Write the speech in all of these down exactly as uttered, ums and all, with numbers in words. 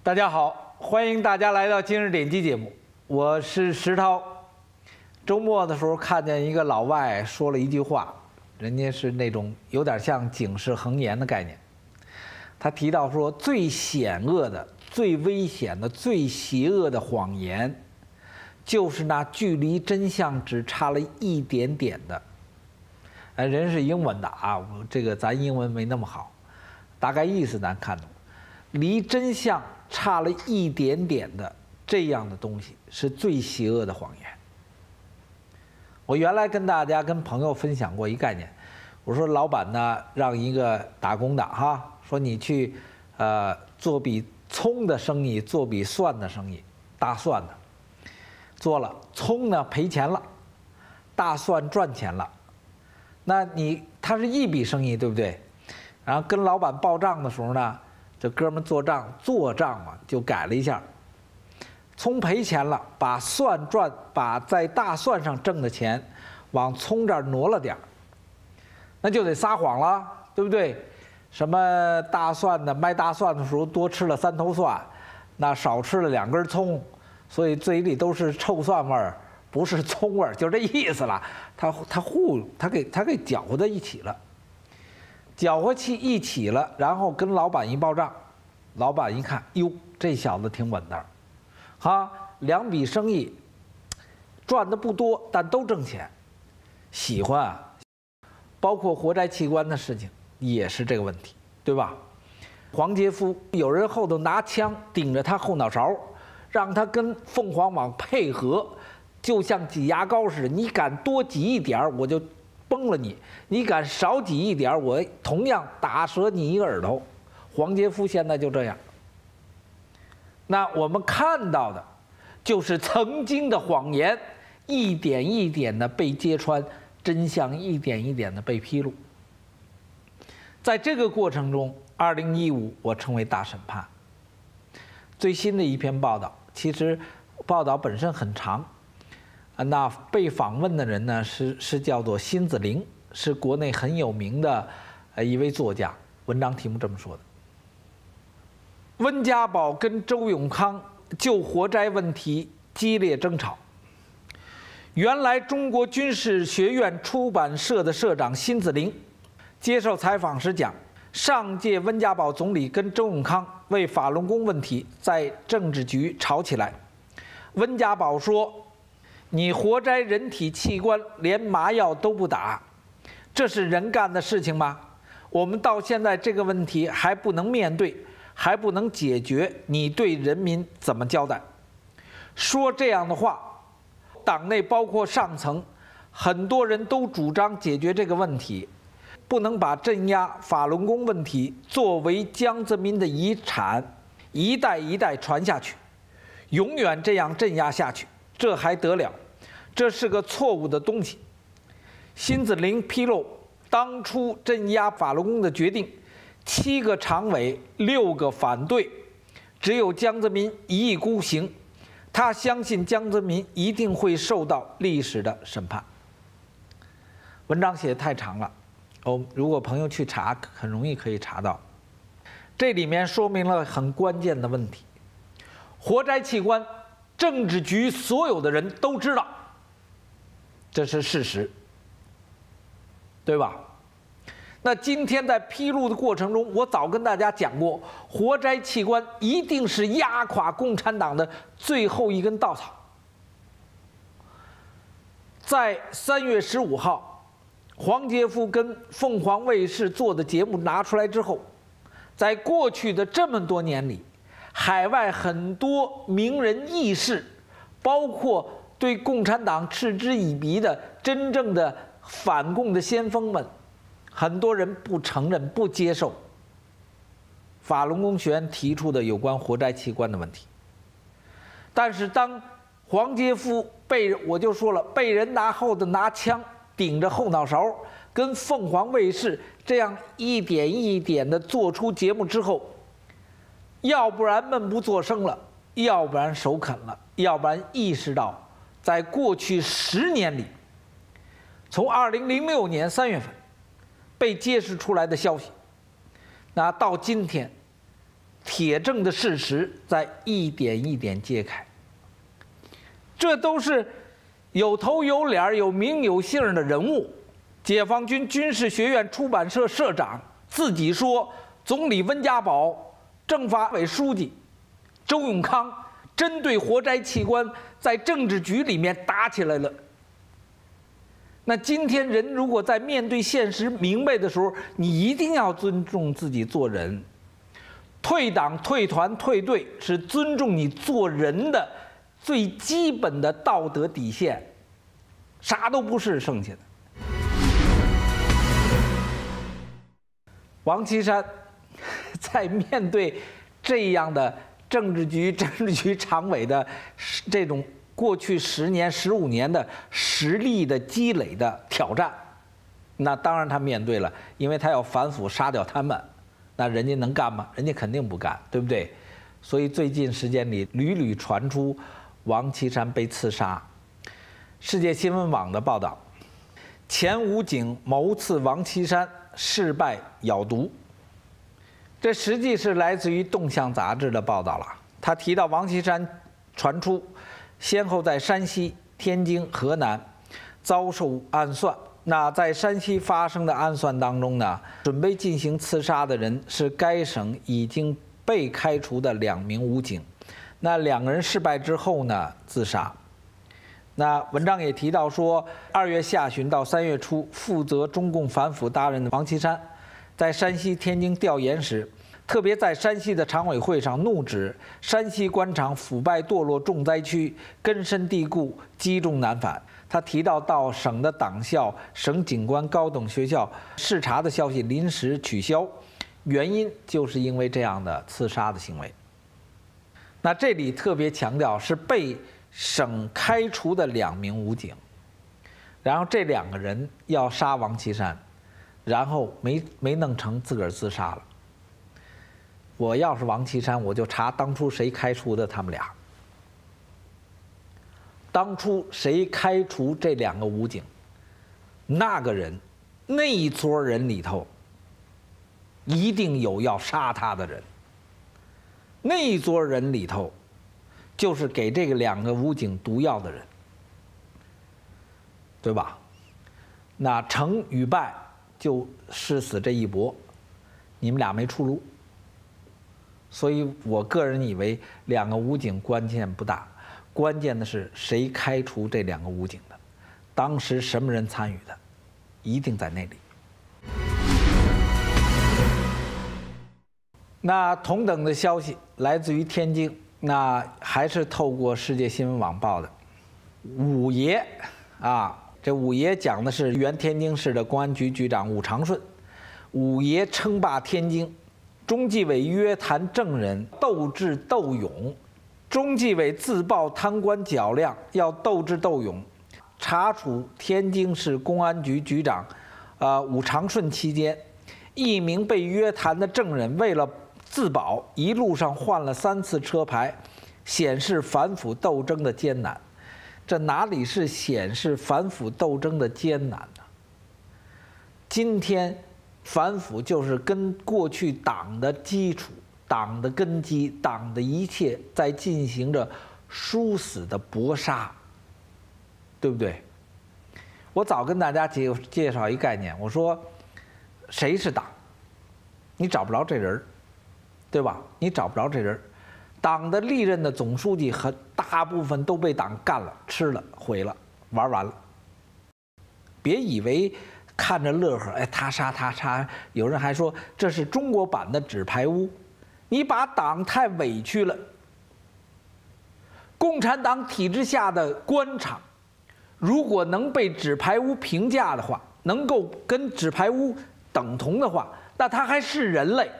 大家好，欢迎大家来到今日点击节目，我是石涛。周末的时候看见一个老外说了一句话，人家是那种有点像警示横言的概念。他提到说，最险恶的、最危险的、最邪恶的谎言，就是那距离真相只差了一点点的。哎，人是英文的啊，这个咱英文没那么好，大概意思咱看懂。离真相差了一点点的这样的东西，是最邪恶的谎言。我原来跟大家、跟朋友分享过一概念，我说老板呢让一个打工的哈，说你去呃做比葱的生意，做比蒜的生意，大蒜的做了，葱呢赔钱了，大蒜赚钱了，那你他是一笔生意，对不对？然后跟老板报账的时候呢，这哥们做账做账嘛，就改了一下，葱赔钱了，把蒜赚，把在大蒜上挣的钱往葱这儿挪了点儿，那就得撒谎了，对不对？什么大蒜的卖大蒜的时候多吃了三头蒜，那少吃了两根葱，所以嘴里都是臭蒜味儿，不是葱味儿，就这意思了。他他糊他给他给搅和在一起了。搅和起一起了，然后跟老板一报账，老板一看，哟，这小子挺稳当，哈，两笔生意赚的不多，但都挣钱，喜欢啊。包括活摘器官的事情也是这个问题，对吧？黄杰夫有人后头拿枪顶着他后脑勺，让他跟凤凰网配合，就像挤牙膏似的，你敢多挤一点我就崩了你，你敢少挤一点我同样打折你一个耳朵。黄杰夫现在就这样。那我们看到的就是曾经的谎言一点一点的被揭穿，真相一点一点的被披露。在这个过程中，二零一五我称为大审判。最新的一篇报道，其实报道本身很长，那被访问的人呢是是叫做辛子玲，是国内很有名的呃一位作家。文章题目这么说的：温家宝跟周永康就活摘问题激烈争吵。原来中国军事学院出版社的社长辛子玲接受采访时讲，上届温家宝总理跟周永康为法轮功问题在政治局吵起来。温家宝说，你活摘人体器官连麻药都不打，这是人干的事情吗？我们到现在这个问题还不能面对，还不能解决，你对人民怎么交代？说这样的话，党内包括上层很多人都主张解决这个问题，不能把镇压法轮功问题作为江泽民的遗产，一代一代传下去，永远这样镇压下去，这还得了？这是个错误的东西。辛子玲披露，当初镇压法轮功的决定，七个常委，六个反对，只有江泽民一意孤行。他相信江泽民一定会受到历史的审判。文章写得太长了，哦，如果朋友去查，很容易可以查到。这里面说明了很关键的问题：活摘器官，政治局所有的人都知道，这是事实，对吧？那今天在披露的过程中，我早跟大家讲过，活摘器官一定是压垮共产党的最后一根稻草。在三月十五号，黄杰夫跟凤凰卫视做的节目拿出来之后，在过去的这么多年里，海外很多名人义士，包括对共产党嗤之以鼻的真正的反共的先锋们，很多人不承认、不接受法轮功学院提出的有关活摘器官的问题。但是当黄杰夫被我就说了，被人拿后头拿枪顶着后脑勺，跟凤凰卫视这样一点一点的做出节目之后，要不然闷不作声了，要不然首肯了，要不然意识到，在过去十年里，从二零零六年三月份被揭示出来的消息，那到今天， 铁证的事实在一点一点揭开。这都是有头有脸、有名有姓的人物。解放军军事学院出版社社长自己说，总理温家宝、政法委书记周永康针对活摘器官在政治局里面打起来了。那今天人如果在面对现实明白的时候，你一定要尊重自己做人。退党、退团、退队是尊重你做人的最基本的道德底线，啥都不是剩下的。王岐山在面对这样的政治局、政治局常委的这种过去十年、十五年的实力的积累的挑战，那当然他面对了，因为他要反腐杀掉他们，那人家能干吗？人家肯定不干，对不对？所以最近时间里屡屡传出王岐山被刺杀。世界新闻网的报道，前武警谋刺王岐山，事败咬毒。这实际是来自于《动向》杂志的报道了。他提到王岐山传出先后在山西、天津、河南遭受暗算。那在山西发生的暗算当中呢，准备进行刺杀的人是该省已经被开除的两名武警。那两个人失败之后呢，自杀。那文章也提到说，二月下旬到三月初，负责中共反腐大任的王岐山，在山西、天津调研时，特别在山西的常委会上怒指山西官场腐败堕落重灾区，根深蒂固，积重难返。他提到，到省的党校、省警官高等学校视察的消息临时取消，原因就是因为这样的刺杀的行为。那这里特别强调是被省开除的两名武警，然后这两个人要杀王岐山，然后没没弄成，自个儿自杀了。我要是王岐山，我就查当初谁开除的他们俩。当初谁开除这两个武警？那个人，那一撮人里头，一定有要杀他的人。那一撮人里头，就是给这个两个武警毒药的人，对吧？那成与败就誓死这一搏，你们俩没出路。所以我个人以为两个武警关键不大，关键的是谁开除这两个武警的，当时什么人参与的，一定在那里。那同等的消息来自于天津，那还是透过世界新闻网报的。五爷啊，这五爷讲的是原天津市的公安局局长武长顺。五爷称霸天津，中纪委约谈证人斗智斗勇，中纪委自曝贪官较量，要斗智斗勇。查处天津市公安局局长，呃武长顺期间，一名被约谈的证人为了自保，一路上换了三次车牌，显示反腐斗争的艰难。这哪里是显示反腐斗争的艰难呢？今天反腐就是跟过去党的基础、党的根基、党的一切在进行着殊死的搏杀，对不对？我早跟大家介介绍一概念，我说谁是党？你找不着这人，对吧？你找不着这人。党的历任的总书记和大部分都被党干了、吃了、毁了、玩完了。别以为看着乐呵，哎，他杀他杀，有人还说这是中国版的纸牌屋，你把党太委屈了。共产党体制下的官场，如果能被纸牌屋评价的话，能够跟纸牌屋等同的话，那他还是人类，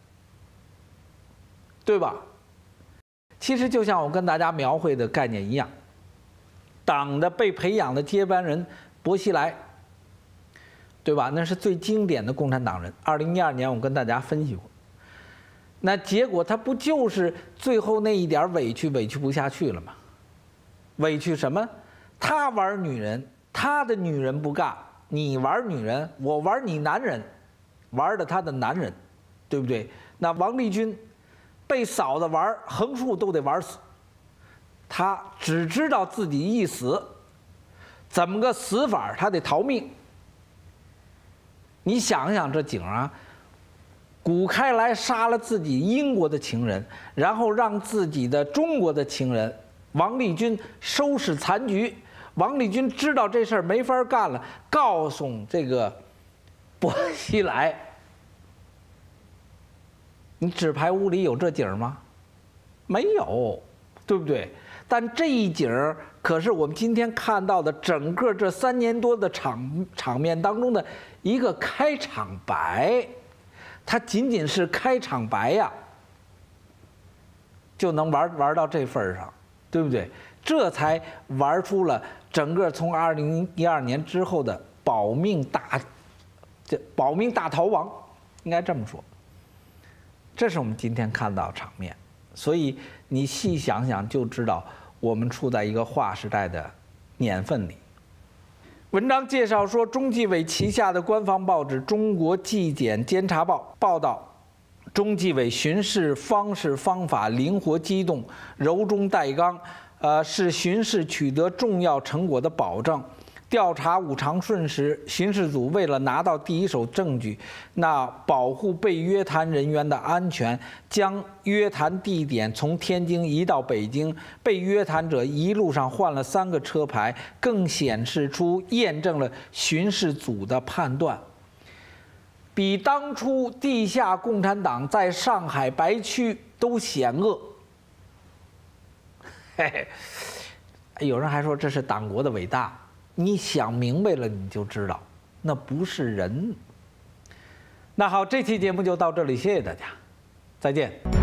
对吧？其实就像我跟大家描绘的概念一样，党的被培养的接班人薄熙来，对吧？那是最经典的共产党人。二零一二年我跟大家分析过，那结果他不就是最后那一点委屈委屈不下去了吗？委屈什么？他玩女人，他的女人不干，你玩女人，我玩你男人，玩的他的男人，对不对？那王立军被嫂子玩横竖都得玩死。他只知道自己一死，怎么个死法？他得逃命。你想想这景啊，古开来杀了自己英国的情人，然后让自己的中国的情人王立军收拾残局。王立军知道这事儿没法干了，告诉这个薄熙来：“你纸牌屋里有这景吗？没有，对不对？但这一景可是我们今天看到的整个这三年多的场场面当中的一个开场白，它仅仅是开场白呀，就能玩玩到这份上，对不对？这才玩出了整个从二零一二年之后的保命大，这保命大逃亡，应该这么说。这是我们今天看到的场面。所以你细想想就知道，我们处在一个划时代的年份里。文章介绍说，中纪委旗下的官方报纸《中国纪检监察报》报道，中纪委巡视方式方法灵活机动、柔中带刚，呃，是巡视取得重要成果的保证。调查五常顺时，巡视组为了拿到第一手证据，那保护被约谈人员的安全，将约谈地点从天津移到北京。被约谈者一路上换了三个车牌，更显示出验证了巡视组的判断，比当初地下共产党在上海白区都险恶。嘿嘿，有人还说这是党国的伟大。你想明白了，你就知道，那不是人。那好，这期节目就到这里，谢谢大家，再见。